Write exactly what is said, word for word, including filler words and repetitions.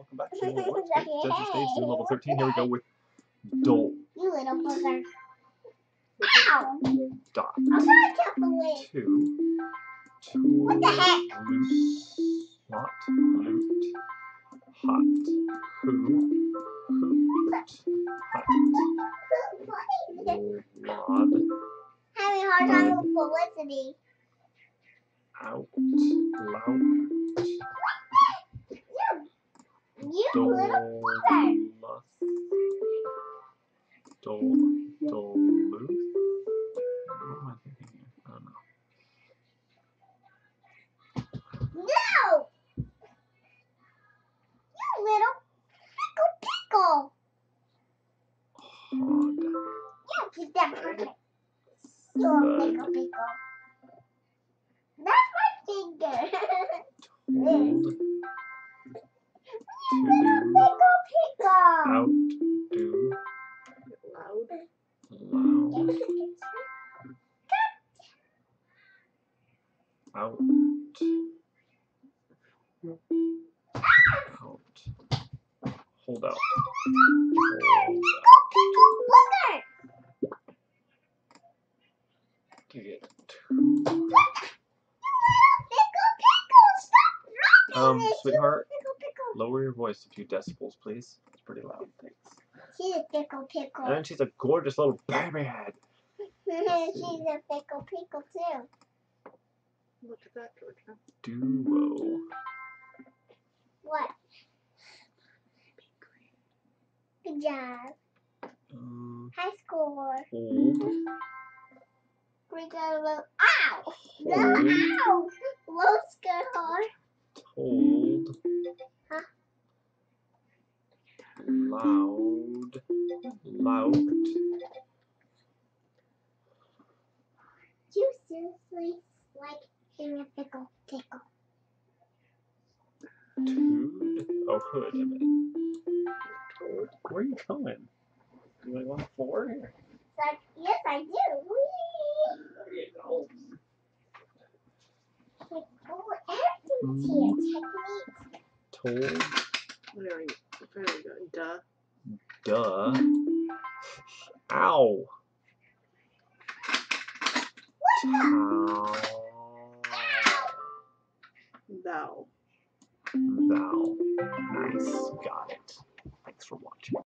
welcome back to more Wordscapes. Desert Stage, Dune level thirteen. Here we go with Dole. You little bugger. Ow! Dot. I'm not jumping. Two. Two. What the heck? Loot. Lot. Loot. Hot. Who. Hoot. Hot. Lod. Having a hard time with publicity. Out. Lout. You, you little bugger. Dole. Doluth? What am I thinking here? I don't know. No! You little pickle pickle. Hog. Yeah, keep that perfect. You're a pickle pickle. That's my finger. Told. You little pickle pickle. Outdo. Loud. Loud. Out. Out. Hold out. Hold Pickle booger. out. To get two. Pickle pickle. Stop Um, dropping it. sweetheart, Pickle pickle. lower your voice a few decibels, please. It's pretty loud. Thanks. She's a pickle pickle. And she's a gorgeous little baby head. She's a pickle pickle too. Look at that, Georgia. Duo. What? Good job. Um, High score. hold. We got a little. Ow! No, Hold. ow! Low score. Told. Huh? Loud. Lout. You seriously like being a pickle pickle. Tood. Oh, hood, I meant. Told. Where are you going? You only want four here? Like, yes, I do. Whee! There you go. Like, oh, everything's here. Technique. Told. There we go. There we go. Duh. Duh. Ow. Tow. Thou. Thou. Nice. Got it. Thanks for watching.